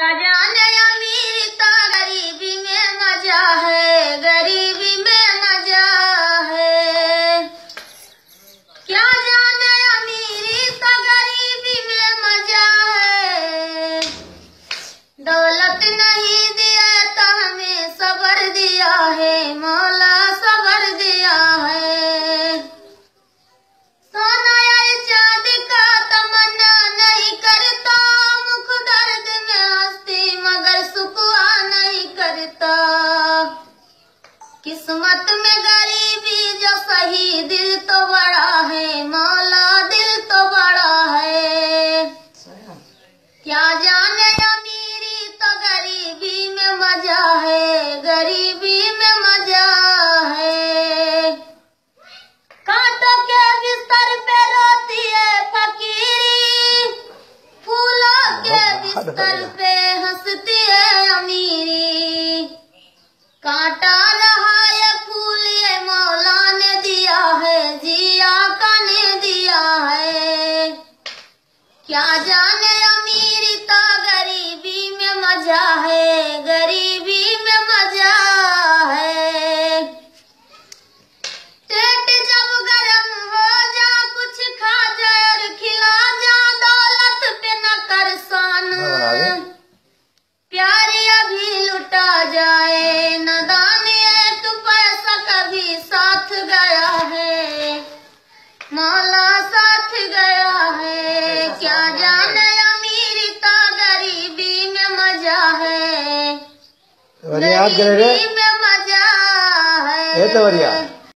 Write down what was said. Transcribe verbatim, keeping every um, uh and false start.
जाने अमीरी तो गरीबी में मजा है, गरीबी में मजा है। क्या जाने अमीरी तो गरीबी में मजा है। दौलत नहीं दिया तो हमें सबर दिया है, मौला सबर दिया है। सोना या चांद का तमन्ना नहीं करता, मुख दर्द में हंसती मगर सुकुआ नहीं करता। किस्मत में गरीबी जो सही, दिल तो बड़ा है मौला, दिल तो बड़ा है। क्या जाने अमीरी तो गरीबी में मजा है, गरीबी में मजा है। कांटों के बिस्तर पे रोती है फकीरी, फूलों के बिस्तर पे हंसती है अमीरी। कांटा रहा ये फूल ये मौला ने दिया है, जिया का ने दिया है। क्या जाने अमीरी तो गरीबी में मजा है, गरीबी में मजा है। पेट जब गरम हो जा कुछ खा जा और खिला जा, दौलत पे न कर सान। प्यारी अभी लुटा जाए, नदान एक पैसा कभी साथ गया है, मौला साथ गया है। क्या जाने अमीरी तो गरीबी में मजा है, गरीबी में मजा है।